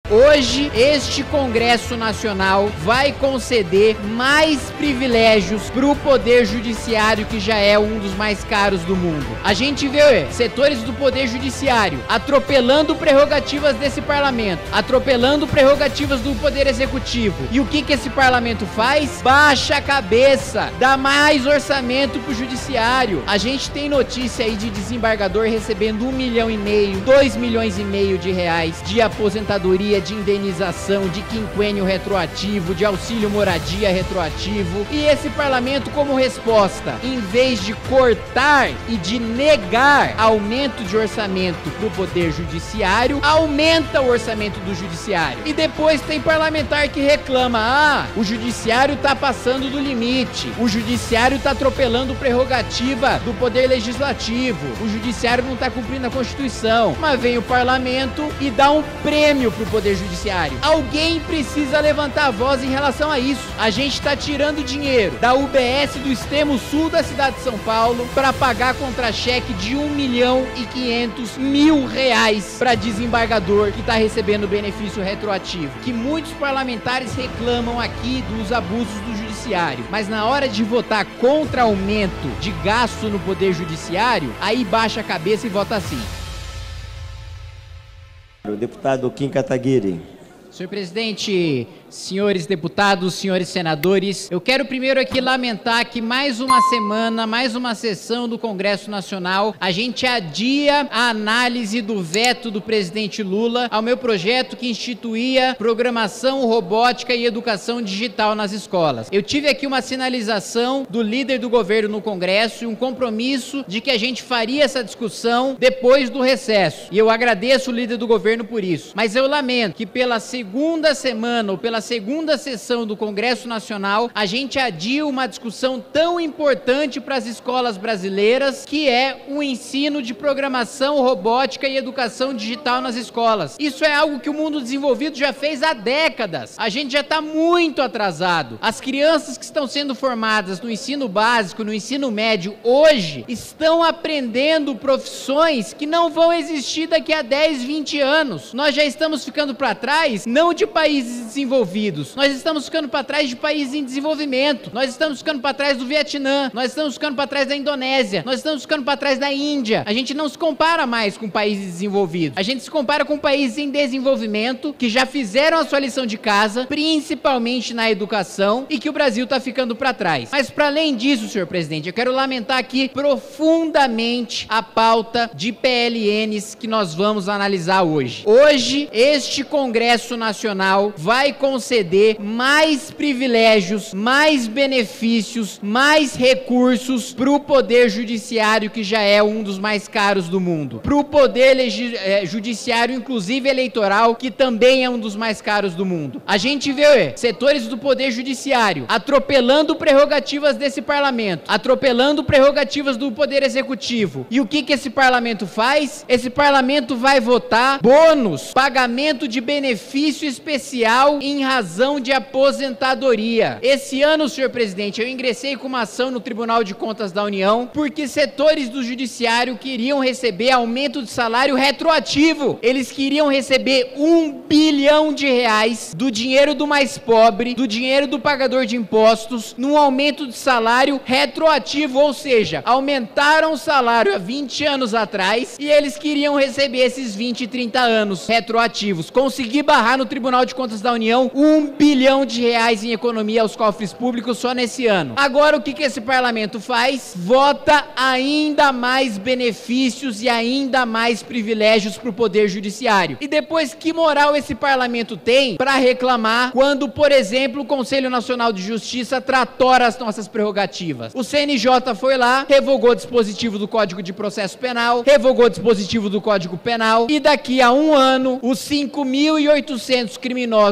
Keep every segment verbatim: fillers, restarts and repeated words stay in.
Hoje, este Congresso Nacional vai conceder mais privilégios para o Poder Judiciário, que já é um dos mais caros do mundo. A gente vê setores do Poder Judiciário atropelando prerrogativas desse parlamento, atropelando prerrogativas do Poder Executivo. E o que que esse parlamento faz? Baixa a cabeça, dá mais orçamento pro Judiciário. A gente tem notícia aí de desembargador recebendo um milhão e meio, dois milhões e meio de reais de aposentadoria, de indenização, de quinquênio retroativo, de auxílio moradia retroativo. E esse parlamento, como resposta, em vez de cortar e de negar aumento de orçamento do Poder Judiciário, aumenta o orçamento do Judiciário. E depois tem parlamentar que reclama: ah, o Judiciário tá passando do limite, o Judiciário tá atropelando prerrogativa do Poder Legislativo, o Judiciário não tá cumprindo a Constituição. Mas vem o parlamento e dá um prêmio pro Poder Judiciário. Alguém precisa levantar a voz em relação a isso. A gente tá tirando dinheiro da U B S do extremo sul da cidade de São Paulo para pagar contra-cheque de um milhão e quinhentos mil reais para desembargador que tá recebendo benefício retroativo. Que muitos parlamentares reclamam aqui dos abusos do Judiciário, mas na hora de votar contra aumento de gasto no Poder Judiciário, aí baixa a cabeça e vota sim. O deputado Kim Kataguiri. Senhor presidente, senhores deputados, senhores senadores, eu quero primeiro aqui lamentar que mais uma semana, mais uma sessão do Congresso Nacional, a gente adia a análise do veto do presidente Lula ao meu projeto que instituía programação robótica e educação digital nas escolas. Eu tive aqui uma sinalização do líder do governo no Congresso e um compromisso de que a gente faria essa discussão depois do recesso. E eu agradeço o líder do governo por isso. Mas eu lamento que pela segunda semana ou pela segunda sessão do Congresso Nacional, a gente adia uma discussão tão importante para as escolas brasileiras, que é o ensino de programação robótica e educação digital nas escolas. Isso é algo que o mundo desenvolvido já fez há décadas. A gente já está muito atrasado. As crianças que estão sendo formadas no ensino básico, no ensino médio, hoje, estão aprendendo profissões que não vão existir daqui a dez, vinte anos. Nós já estamos ficando para trás, não de países desenvolvidos, nós estamos ficando para trás de países em desenvolvimento, nós estamos ficando para trás do Vietnã, nós estamos ficando para trás da Indonésia, nós estamos ficando para trás da Índia. A gente não se compara mais com países desenvolvidos, a gente se compara com países em desenvolvimento que já fizeram a sua lição de casa, principalmente na educação, e que o Brasil está ficando para trás. Mas para além disso, senhor presidente, eu quero lamentar aqui profundamente a pauta de P L Ns que nós vamos analisar hoje. Hoje, este Congresso Nacional vai conceder mais privilégios, mais benefícios, mais recursos para o Poder Judiciário, que já é um dos mais caros do mundo. Para o Poder é, Judiciário, inclusive eleitoral, que também é um dos mais caros do mundo. A gente vê setores do Poder Judiciário atropelando prerrogativas desse parlamento, atropelando prerrogativas do Poder Executivo. E o que que esse parlamento faz? Esse parlamento vai votar bônus, pagamento de benefício especial em razão de aposentadoria. Esse ano, senhor presidente, eu ingressei com uma ação no Tribunal de Contas da União porque setores do Judiciário queriam receber aumento de salário retroativo. Eles queriam receber um bilhão de reais do dinheiro do mais pobre, do dinheiro do pagador de impostos, num aumento de salário retroativo, ou seja, aumentaram o salário há vinte anos atrás e eles queriam receber esses vinte, trinta anos retroativos. Consegui barrar no Tribunal de Contas da União um bilhão de reais em economia aos cofres públicos só nesse ano. Agora o que que esse parlamento faz? Vota ainda mais benefícios e ainda mais privilégios para o Poder Judiciário. E depois, que moral esse parlamento tem para reclamar quando, por exemplo, o Conselho Nacional de Justiça tratora as nossas prerrogativas? O C N J foi lá, revogou o dispositivo do Código de Processo Penal, revogou o dispositivo do Código Penal, e daqui a um ano, os cinco mil e oitocentos criminosos mais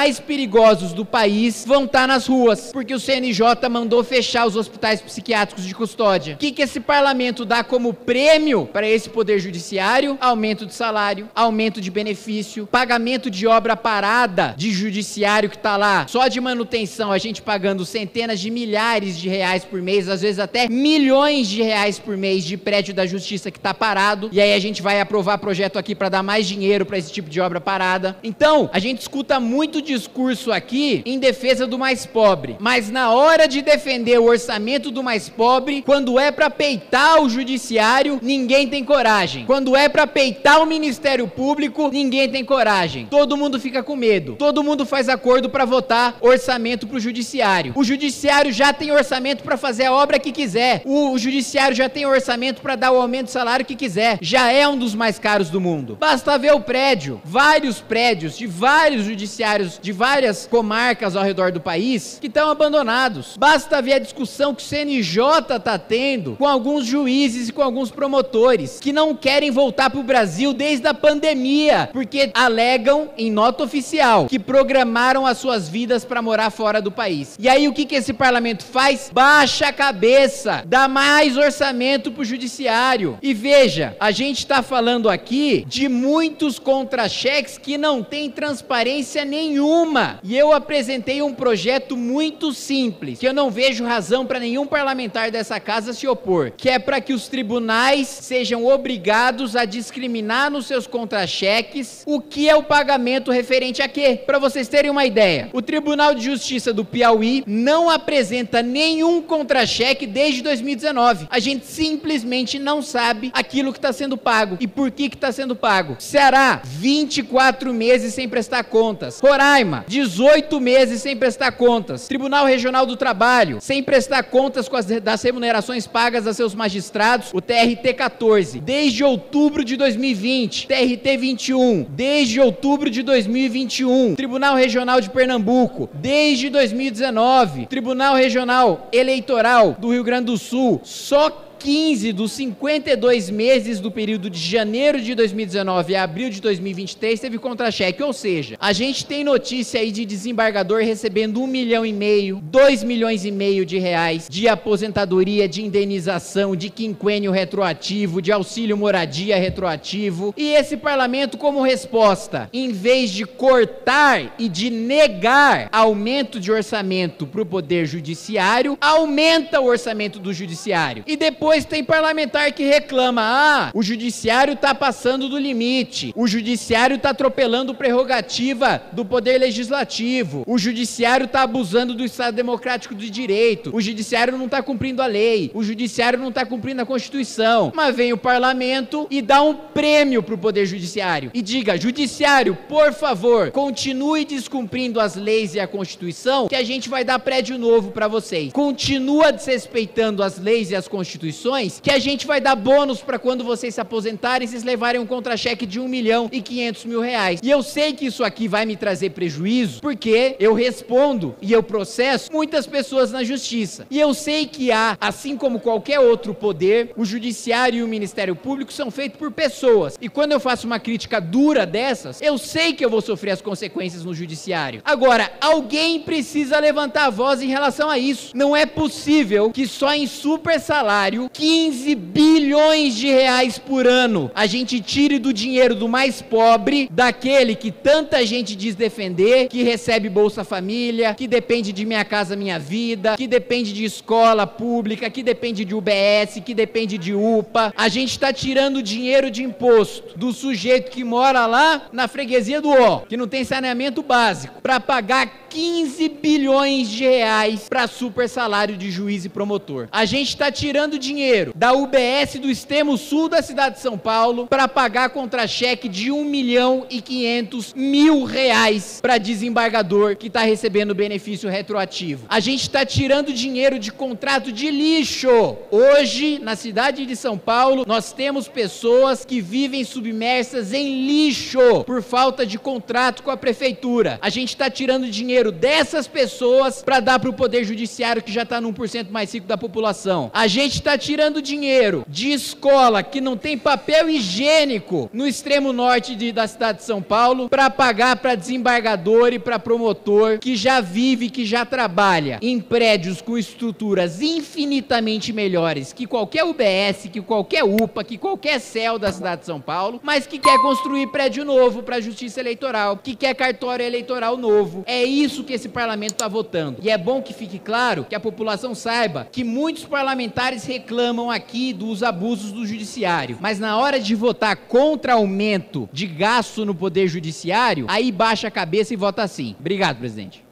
mais perigosos do país vão estar nas ruas, porque o C N J mandou fechar os hospitais psiquiátricos de custódia. O que, que esse parlamento dá como prêmio para esse poder judiciário? Aumento de salário, aumento de benefício, pagamento de obra parada de judiciário que está lá, só de manutenção, a gente pagando centenas de milhares de reais por mês, às vezes até milhões de reais por mês de prédio da justiça que está parado, e aí a gente vai aprovar projeto aqui para dar mais dinheiro para esse tipo de obra parada. Então, a gente escuta muito discurso aqui em defesa do mais pobre, mas na hora de defender o orçamento do mais pobre, quando é para peitar o judiciário, ninguém tem coragem. Quando é para peitar o Ministério Público, ninguém tem coragem. Todo mundo fica com medo. Todo mundo faz acordo para votar orçamento para o judiciário. O judiciário já tem orçamento para fazer a obra que quiser. O, o judiciário já tem orçamento para dar o aumento de salário que quiser. Já é um dos mais caros do mundo. Basta ver o prédio. Vários prédios de vários judiciários de várias comarcas ao redor do país que estão abandonados. Basta ver a discussão que o C N J está tendo com alguns juízes e com alguns promotores que não querem voltar para o Brasil desde a pandemia, porque alegam em nota oficial que programaram as suas vidas para morar fora do país. E aí o que, que esse parlamento faz? Baixa a cabeça, dá mais orçamento para o judiciário. E veja, a gente está falando aqui de muitos contra-cheques que não tem transparência nenhuma. E eu apresentei um projeto muito simples, que eu não vejo razão para nenhum parlamentar dessa casa se opor, que é para que os tribunais sejam obrigados a discriminar nos seus contra-cheques o que é o pagamento referente a quê? Para vocês terem uma ideia, o Tribunal de Justiça do Piauí não apresenta nenhum contra-cheque desde dois mil e dezenove. A gente simplesmente não sabe aquilo que está sendo pago e por que que está sendo pago. Ceará, vinte e quatro meses sem prestar contas. Roraima, dezoito meses sem prestar contas. Tribunal Regional do Trabalho, sem prestar contas com as, das remunerações pagas a seus magistrados, o T R T quatorze. Desde outubro de dois mil e vinte, T R T vinte e um. Desde outubro de dois mil e vinte e um. Tribunal Regional de Pernambuco, desde dois mil e dezenove. Tribunal Regional Eleitoral do Rio Grande do Sul, só quinze dos cinquenta e dois meses do período de janeiro de dois mil e dezenove a abril de dois mil e vinte e três teve contra-cheque, ou seja, a gente tem notícia aí de desembargador recebendo um milhão e meio, dois milhões e meio de reais de aposentadoria, de indenização, de quinquênio retroativo, de auxílio moradia retroativo, e esse parlamento como resposta, em vez de cortar e de negar aumento de orçamento para o poder judiciário, aumenta o orçamento do judiciário, e depois Depois tem parlamentar que reclama, ah, o judiciário está passando do limite, o judiciário está atropelando prerrogativa do poder legislativo, o judiciário está abusando do Estado Democrático de Direito, o judiciário não está cumprindo a lei, o judiciário não está cumprindo a Constituição. Mas vem o parlamento e dá um prêmio para o poder judiciário e diga, judiciário, por favor, continue descumprindo as leis e a Constituição, que a gente vai dar prédio novo para vocês. Continua desrespeitando as leis e as Constituições, que a gente vai dar bônus para quando vocês se aposentarem, vocês levarem um contra-cheque de um milhão e quinhentos mil reais. E eu sei que isso aqui vai me trazer prejuízo, porque eu respondo e eu processo muitas pessoas na justiça. E eu sei que há, assim como qualquer outro poder, o judiciário e o Ministério Público são feitos por pessoas. E quando eu faço uma crítica dura dessas, eu sei que eu vou sofrer as consequências no judiciário. Agora, alguém precisa levantar a voz em relação a isso. Não é possível que só em super salário, quinze bilhões de reais por ano, a gente tire do dinheiro do mais pobre, daquele que tanta gente diz defender, que recebe Bolsa Família, que depende de Minha Casa Minha Vida, que depende de escola pública, que depende de U B S, que depende de U P A. A gente está tirando dinheiro de imposto do sujeito que mora lá na freguesia do Ó, que não tem saneamento básico, para pagar quinze bilhões de reais para super salário de juiz e promotor. A gente está tirando dinheiro da U B S do extremo sul da cidade de São Paulo para pagar contra-cheque de um milhão e quinhentos mil reais para desembargador que está recebendo benefício retroativo. A gente está tirando dinheiro de contrato de lixo. Hoje, na cidade de São Paulo, nós temos pessoas que vivem submersas em lixo por falta de contrato com a prefeitura. A gente está tirando dinheiro dinheiro dessas pessoas para dar para o Poder Judiciário, que já está no um por cento mais rico da população. A gente está tirando dinheiro de escola que não tem papel higiênico no extremo norte de, da cidade de São Paulo para pagar para desembargador e para promotor que já vive, que já trabalha em prédios com estruturas infinitamente melhores que qualquer U B S, que qualquer U P A, que qualquer C E L da cidade de São Paulo, mas que quer construir prédio novo para a Justiça Eleitoral, que quer cartório eleitoral novo. É isso que esse parlamento está votando. E é bom que fique claro, que a população saiba que muitos parlamentares reclamam aqui dos abusos do judiciário, mas na hora de votar contra aumento de gasto no Poder Judiciário, aí baixa a cabeça e vota sim. Obrigado, presidente.